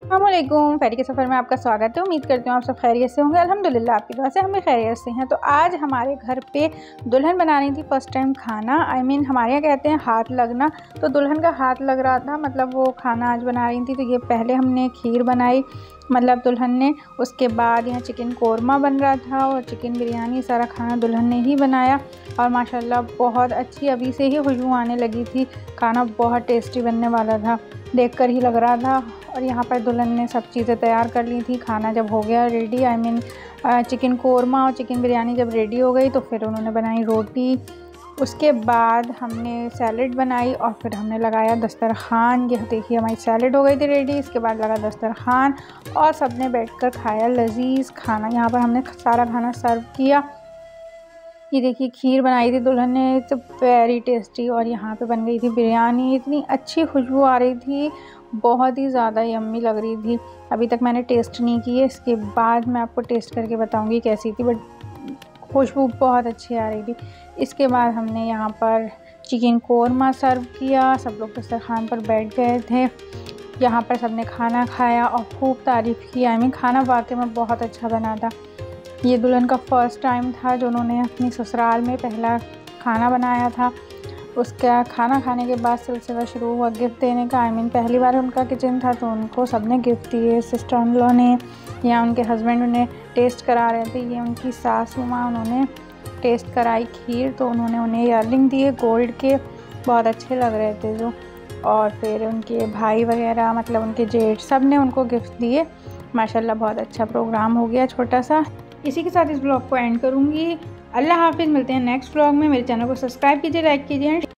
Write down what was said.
अस्सलामुअलैकुम। फ़ेरी के सफ़र में आपका स्वागत है। उम्मीद करती हूँ आप सब खैरियत से होंगे। अल्हम्दुलिल्लाह आपकी दुआ से हम भी खैरियत से हैं। तो आज हमारे घर पे दुल्हन बना रही थी फ़र्स्ट टाइम खाना। हमारे यहाँ कहते हैं हाथ लगना, तो दुल्हन का हाथ लग रहा था, मतलब वो खाना आज बना रही थी। तो ये पहले हमने खीर बनाई, मतलब दुल्हन ने। उसके बाद यहाँ चिकन कोरमा बन रहा था और चिकन बिरयानी, सारा खाना दुल्हन ने ही बनाया। और माशाल्लाह बहुत अच्छी अभी से ही खुशबू आने लगी थी। खाना बहुत टेस्टी बनने वाला था, देखकर ही लग रहा था। और यहाँ पर दुल्हन ने सब चीज़ें तैयार कर ली थी। खाना जब हो गया रेडी, चिकन कोरमा और चिकन बिरयानी जब रेडी हो गई, तो फिर उन्होंने बनाई रोटी। उसके बाद हमने सैलड बनाई और फिर हमने लगाया दस्तरखान। यह देखिए हमारी सैलड हो गई थी रेडी। इसके बाद लगा दस्तरखान और सब ने बैठ खाया लजीज़ खाना। यहाँ पर हमने सारा खाना सर्व किया। ये देखिए खीर बनाई थी दुल्हन ने, तो वेरी टेस्टी। और यहाँ पे बन गई थी बिरयानी। इतनी अच्छी खुशबू आ रही थी, बहुत ही ज़्यादा यम्मी लग रही थी। अभी तक मैंने टेस्ट नहीं की है, इसके बाद मैं आपको टेस्ट करके बताऊंगी कैसी थी, बट खुशबू बहुत अच्छी आ रही थी। इसके बाद हमने यहाँ पर चिकन कोरमा सर्व किया। सब लोग दस्तरखान पर बैठ गए थे। यहाँ पर सब ने खाना खाया और खूब तारीफ़ की। खाना वाकई में बहुत अच्छा बना था। ये दुल्हन का फ़र्स्ट टाइम था जो उन्होंने अपनी ससुराल में पहला खाना बनाया था। उसका खाना खाने के बाद सिलसिला शुरू हुआ गिफ्ट देने का। पहली बार उनका किचन था, तो उनको सबने गिफ्ट दिए। सिस्टर इन लॉ ने या उनके हस्बैंड उन्हें टेस्ट करा रहे थे। ये उनकी सासू माँ, उन्होंने टेस्ट कराई खीर, तो उन्होंने उन्हें ईयररिंग दिए गोल्ड के, बहुत अच्छे लग रहे थे जो। और फिर उनके भाई वगैरह, मतलब उनके जेठ, सब ने उनको गिफ्ट दिए। माशाल्लाह बहुत अच्छा प्रोग्राम हो गया छोटा सा। इसी के साथ इस ब्लॉग को एंड करूँगी। अल्लाह हाफिज़। मिलते हैं नेक्स्ट ब्लॉग में। मेरे चैनल को सब्सक्राइब कीजिए, लाइक कीजिए।